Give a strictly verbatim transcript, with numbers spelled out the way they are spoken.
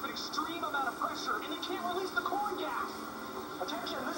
an extreme amount of pressure, and they can't release the corn gas. Attention,